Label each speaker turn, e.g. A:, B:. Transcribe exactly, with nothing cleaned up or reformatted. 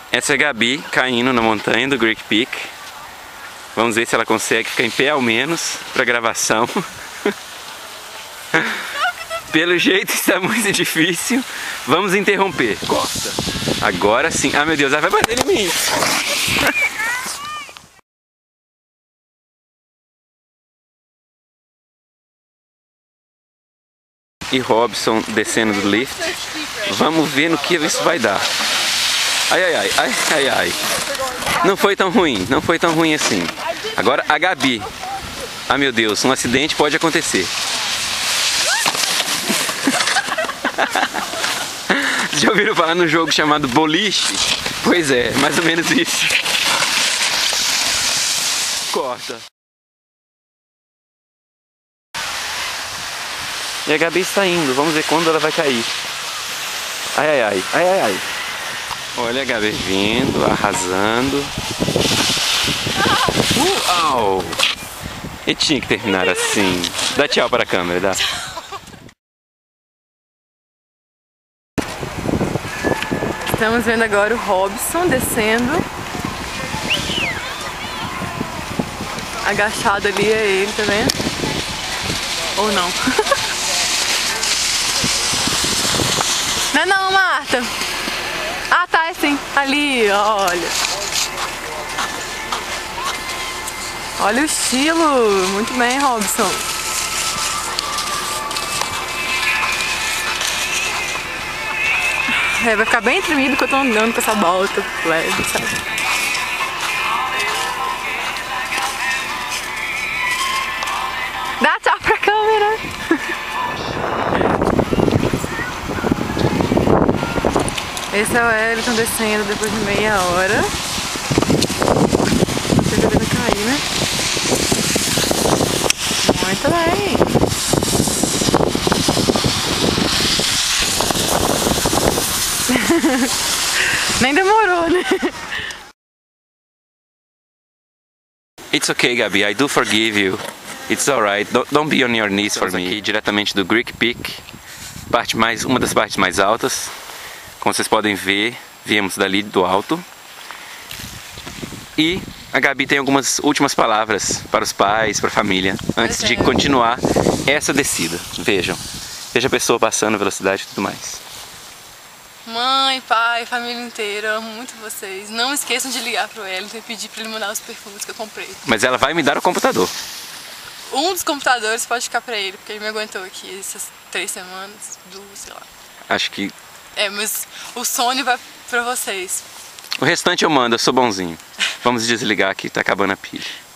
A: Essa é a Gabi caindo na montanha do Greek Peak. Vamos ver se ela consegue ficar em pé ao menos para gravação. Pelo jeito está muito difícil. Vamos interromper. Corta. Agora sim. Ah, meu Deus, ela vai bater em mim. E Robson descendo do lift. Vamos ver no que isso vai dar. Ai, ai, ai, ai, ai, ai. Não foi tão ruim, não foi tão ruim assim. Agora a Gabi. Ah, meu Deus, um acidente pode acontecer. Vocês já ouviram falar num jogo chamado boliche? Pois é, mais ou menos isso. Corta. E a Gabi está indo, vamos ver quando ela vai cair. Ai, ai, ai, ai, ai, ai. Olha a Gabi vindo, arrasando. Uau! E tinha que terminar assim. Dá tchau para a câmera, dá.
B: Estamos vendo agora o Robson descendo. Agachado ali é ele, tá vendo? Ou não? Não é não, Marta. Ah, tá, é sim. Ali, olha. Olha o estilo. Muito bem, Robson. É, vai ficar bem tremido que eu tô andando com essa bota leve, sabe? Dá tchau pra câmera. Esse é o Wellington descendo depois de meia hora. Você tá vendo cair, né? Muito bem. Nem demorou, né?
A: It's okay, Gabi, I do forgive you. It's alright, don't, don't be on your knees for me. Aqui diretamente do Greek Peak, parte mais, uma das partes mais altas. Como vocês podem ver, viemos dali do alto. E a Gabi tem algumas últimas palavras para os pais, para a família, antes de continuar essa descida. Vejam, veja a pessoa passando, velocidade e tudo mais.
B: Mãe, pai, família inteira, eu amo muito vocês. Não esqueçam de ligar pro Wellington e pedir pra ele mandar os perfumes que eu comprei.
A: Mas ela vai me dar o computador.
B: Um dos computadores pode ficar pra ele, porque ele me aguentou aqui essas três semanas, duas, sei lá.
A: Acho que...
B: É, mas o Sony vai pra vocês.
A: O restante eu mando, eu sou bonzinho. Vamos desligar aqui, tá acabando a pilha.